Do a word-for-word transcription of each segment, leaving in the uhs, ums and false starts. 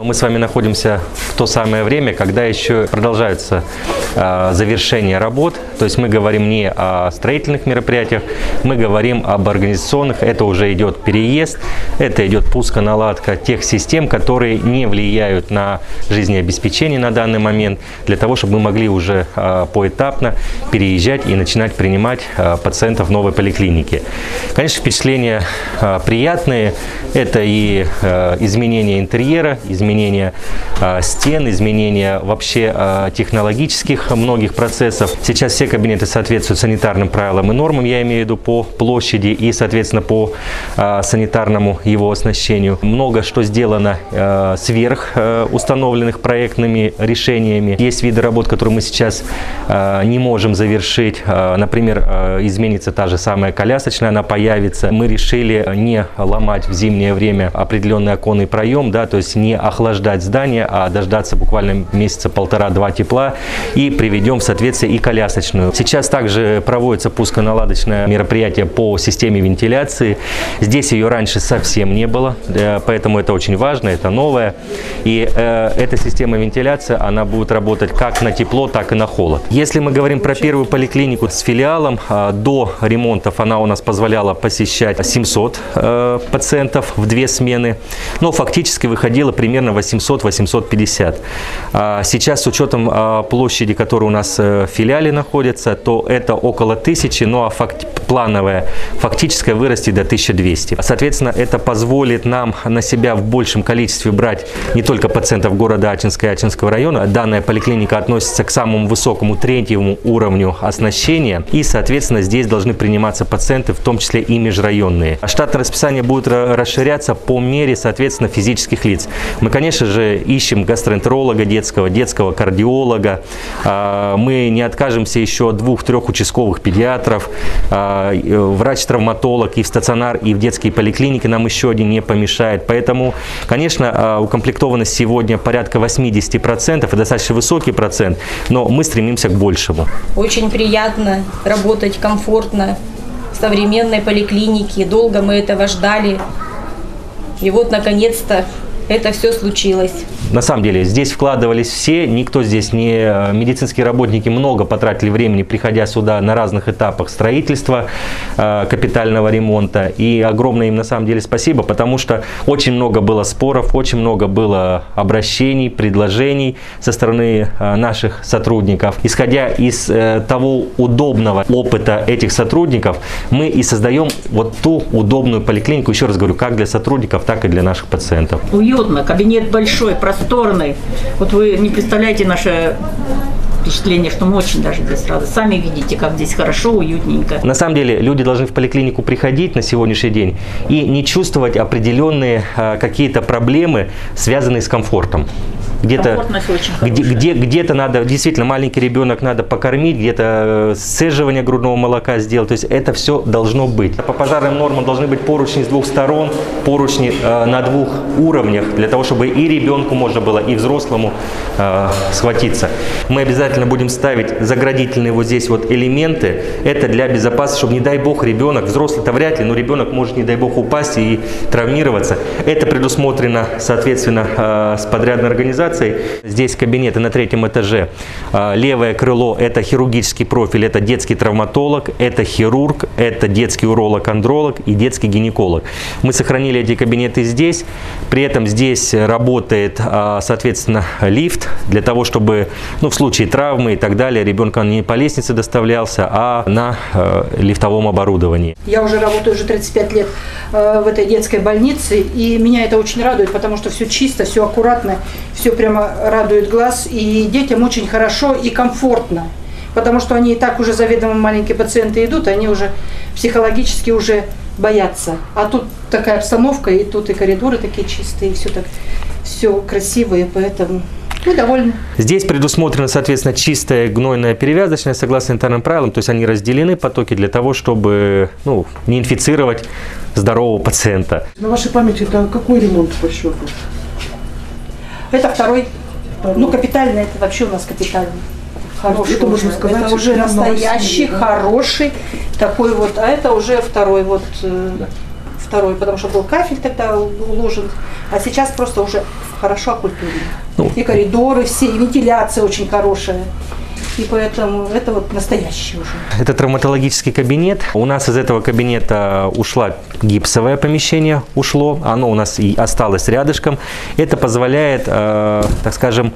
Мы с вами находимся в то самое время, когда еще продолжаются э, завершения работ. То есть мы говорим не о строительных мероприятиях, мы говорим об организационных. Это уже идет переезд, это идет пусконаладка тех систем, которые не влияют на жизнеобеспечение на данный момент, для того, чтобы мы могли уже э, поэтапно переезжать и начинать принимать э, пациентов новой поликлиники. Конечно, впечатления э, приятные. Это и э, изменение интерьера, изменение изменения э, стен, изменения вообще э, технологических многих процессов. Сейчас все кабинеты соответствуют санитарным правилам и нормам, я имею в виду по площади и, соответственно, по э, санитарному его оснащению. Много что сделано э, сверх э, установленных проектными решениями. Есть виды работ, которые мы сейчас э, не можем завершить. Э, например, э, изменится та же самая колясочная, она появится. Мы решили не ломать в зимнее время определенный оконный проем, да, то есть не охлаждать охлаждать здание, а дождаться буквально месяца полтора-два тепла и приведем в соответствие и колясочную. Сейчас также проводится пусконаладочное мероприятие по системе вентиляции. Здесь ее раньше совсем не было, поэтому это очень важно, это новое. И э, эта система вентиляции, она будет работать как на тепло, так и на холод. Если мы говорим про первую поликлинику с филиалом, э, до ремонтов она у нас позволяла посещать семьсот э, пациентов в две смены, но фактически выходило примерно восемьсот-восемьсот пятьдесят. Сейчас с учетом площади, которая у нас в филиале находится, то это около тысячи, ну а факт, плановая, фактическая вырастет до тысячи двухсот. Соответственно, это позволит нам на себя в большем количестве брать не только пациентов города Ачинска и Ачинского района. Данная поликлиника относится к самому высокому третьему уровню оснащения, и, соответственно, здесь должны приниматься пациенты, в том числе и межрайонные. Штатное расписание будет расширяться по мере, соответственно, физических лиц. Мы, конечно же, ищем гастроэнтеролога детского, детского кардиолога. Мы не откажемся еще от двух-трех участковых педиатров. Врач-травматолог и в стационар, и в детские поликлиники нам еще один не помешает. Поэтому, конечно, укомплектованность сегодня порядка восьмидесяти процентов, и достаточно высокий процент, но мы стремимся к большему. Очень приятно работать, комфортно в современной поликлинике. Долго мы этого ждали. И вот, наконец-то, это все случилось. На самом деле, здесь вкладывались все, никто здесь не... Медицинские работники много потратили времени, приходя сюда на разных этапах строительства, э, капитального ремонта. И огромное им на самом деле спасибо, потому что очень много было споров, очень много было обращений, предложений со стороны э, наших сотрудников. Исходя из э, того удобного опыта этих сотрудников, мы и создаем вот ту удобную поликлинику, еще раз говорю, как для сотрудников, так и для наших пациентов. Уютно, кабинет большой, просторный. Вот вы не представляете наше впечатление, что мы очень даже здесь рады. Сами видите, как здесь хорошо, уютненько. На самом деле, люди должны в поликлинику приходить на сегодняшний день и не чувствовать определенные а, какие-то проблемы, связанные с комфортом. Где-то где, где, где-то надо, действительно, маленький ребенок надо покормить, где-то сцеживание грудного молока сделать. То есть это все должно быть. По пожарным нормам должны быть поручни с двух сторон, поручни э, на двух уровнях, для того, чтобы и ребенку можно было, и взрослому э, схватиться. Мы обязательно будем ставить заградительные вот здесь вот элементы. Это для безопасности, чтобы, не дай бог, ребенок, взрослый-то вряд ли, но ребенок может, не дай бог, упасть и травмироваться. Это предусмотрено, соответственно, э, с подрядной организацией. Здесь кабинеты на третьем этаже. Левое крыло – это хирургический профиль, это детский травматолог, это хирург, это детский уролог-андролог и детский гинеколог. Мы сохранили эти кабинеты здесь. При этом здесь работает, соответственно, лифт для того, чтобы, ну, в случае травмы и так далее, ребенок не по лестнице доставлялся, а на лифтовом оборудовании. Я уже работаю уже тридцать пять лет в этой детской больнице, и меня это очень радует, потому что все чисто, все аккуратно, все прямо радует глаз, и детям очень хорошо и комфортно, потому что они и так уже заведомо маленькие пациенты идут, они уже психологически уже боятся. А тут такая обстановка, и тут и коридоры такие чистые, и все так, все красивое, поэтому мы довольны. Здесь предусмотрена, соответственно, чистая гнойная перевязочная, согласно санитарным правилам, то есть они разделены, потоки, для того, чтобы, ну, не инфицировать здорового пациента. На вашей памяти это какой ремонт по счету? Это второй. второй. Ну, капитальный, это вообще у нас капитальный. Хороший. Это, можно сказать, это уже настоящий, да? Хороший такой вот. А это уже второй вот, да. Второй, потому что был кафель тогда уложен. А сейчас просто уже хорошо окультурено. Ну, и коридоры все, и вентиляция очень хорошая. И поэтому это вот настоящий уже. Это травматологический кабинет. У нас из этого кабинета ушла гипсовое помещение, ушло. Оно у нас и осталось рядышком. Это позволяет, э, так скажем,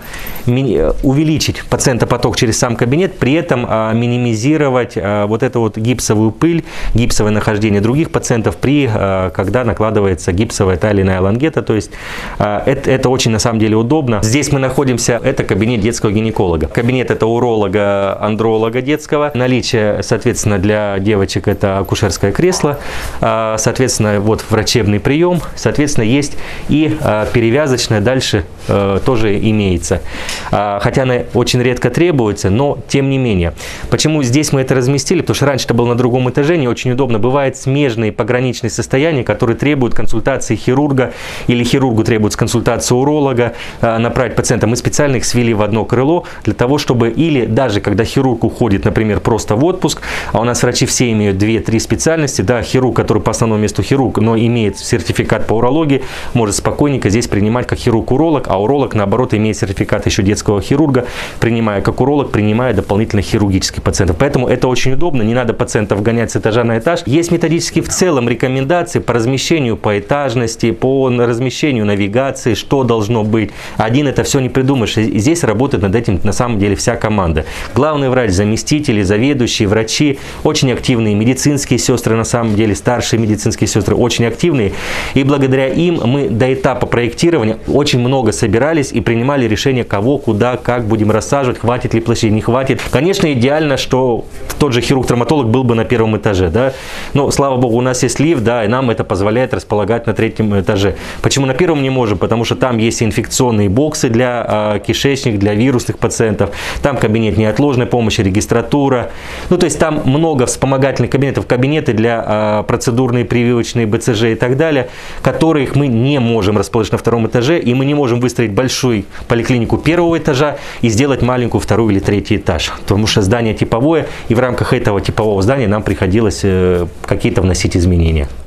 увеличить пациентопоток через сам кабинет, при этом э, минимизировать э, вот эту вот гипсовую пыль, гипсовое нахождение других пациентов, при, э, когда накладывается гипсовая та или иная лангета. То есть э, это, это очень на самом деле удобно. Здесь мы находимся, это кабинет детского гинеколога. Кабинет это уролога, андролога детского. Наличие, соответственно, для девочек это акушерское кресло. Соответственно, вот врачебный прием. Соответственно, есть и перевязочная дальше тоже имеется. Хотя она очень редко требуется, но тем не менее. Почему здесь мы это разместили? Потому что раньше это было на другом этаже, не очень удобно. Бывают смежные пограничные состояния, которые требуют консультации хирурга, или хирургу требуется консультация уролога, направить пациента. Мы специально их свели в одно крыло для того, чтобы или даже когда хирург уходит, например, просто в отпуск, а у нас врачи все имеют две-три специальности, да, хирург, который по основному месту хирург, но имеет сертификат по урологии, может спокойненько здесь принимать как хирург-уролог, а уролог, наоборот, имеет сертификат еще детского хирурга, принимая как уролог, принимая дополнительно хирургических пациентов. Поэтому это очень удобно, не надо пациентов гонять с этажа на этаж. Есть методически в целом рекомендации по размещению поэтажности, по размещению навигации, что должно быть. Один это все не придумаешь. И здесь работает над этим на самом деле вся команда. Главный врач, заместители, заведующие, врачи, очень активные медицинские сестры, на самом деле старшие медицинские сестры, очень активные. И благодаря им мы до этапа проектирования очень много собирались и принимали решение, кого, куда, как будем рассаживать, хватит ли площади, не хватит. Конечно, идеально, что тот же хирург-травматолог был бы на первом этаже, да. Но, слава богу, у нас есть лифт, да, и нам это позволяет располагать на третьем этаже. Почему на первом не можем? Потому что там есть инфекционные боксы для э, кишечник, для вирусных пациентов, там кабинет неотложной помощи, регистратура. Ну, то есть там много вспомогательных кабинетов, кабинеты для э, процедурные, прививочные, бэ цэ жэ и так далее, которых мы не можем расположить на втором этаже, и мы не можем выстроить большую поликлинику первого этажа и сделать маленькую второй или третий этаж, потому что здание типовое, и в рамках этого типового здания нам приходилось э, какие-то вносить изменения.